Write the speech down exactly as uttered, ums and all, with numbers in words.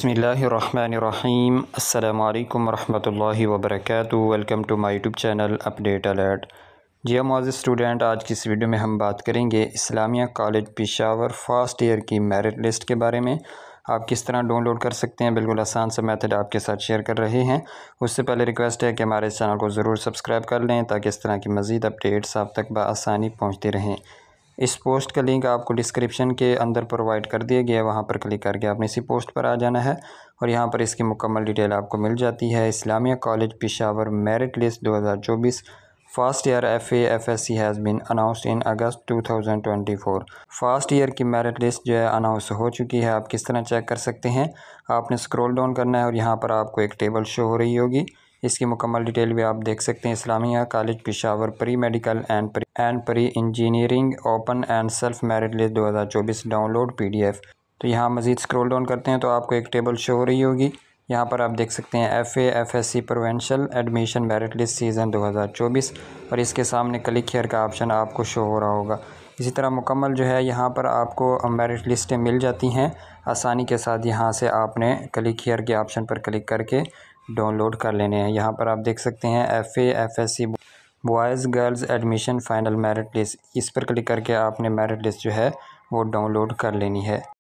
बिस्मिल्लाहिर्रहमानिर्रहीम अस्सलामु अलैकुम वरहमतुल्लाहि वबरकातुहू। Welcome to my YouTube channel update alert. जी मोअज़्ज़िज़ स्टूडेंट, आज की इस वीडियो में हम बात करेंगे Islamia college Peshawar first year की मेरिट लिस्ट के बारे में। आप किस तरह डाउनलोड कर सकते हैं, बिल्कुल आसान सा मेथड आपके साथ शेयर कर रहे हैं। उससे पहले रिक्वेस्ट है कि हमारे इस चैनल को ज़रूर सब्सक्राइब कर लें ताकि इस तरह की मज़ीद अपडेट्स आप तक बआसानी पहुँचते रहें। इस पोस्ट का लिंक आपको डिस्क्रिप्शन के अंदर प्रोवाइड कर दिया गया है, वहाँ पर क्लिक करके आपने इसी पोस्ट पर आ जाना है और यहाँ पर इसकी मुकम्मल डिटेल आपको मिल जाती है। Islamia college Peshawar merit list दो हज़ार चौबीस first year F A F S C has been announced in August two thousand twenty four. First year की मेरिट लिस्ट जो है अनाउंस हो चुकी है। आप किस तरह चेक कर सकते हैं, आपने स्क्रॉल डाउन करना है और यहाँ पर आपको एक टेबल शो हो रही होगी। इसकी मुकम्मल डिटेल भी आप देख सकते हैं। Islamia college Peshawar pre medical and and pre engineering open and self merit list दो हज़ार चौबीस डाउनलोड पी डी एफ। तो यहाँ मज़ीद स्क्रॉल डाउन करते हैं तो आपको एक टेबल शो हो रही होगी। यहाँ पर आप देख सकते हैं F A F S C provincial admission merit list season दो हज़ार चौबीस और इसके सामने क्लिक हियर का ऑप्शन आपको शो हो रहा होगा। इसी तरह मुकम्मल जो है यहाँ पर आपको मेरिट लिस्टें मिल जाती हैं आसानी के साथ। यहाँ से आपने क्लिक हियर के ऑप्शन पर क्लिक करके डाउनलोड कर लेने हैं। यहाँ पर आप देख सकते हैं F A F S C boys girls admission final merit list, इस पर क्लिक करके आपने मेरिट लिस्ट जो है वो डाउनलोड कर लेनी है।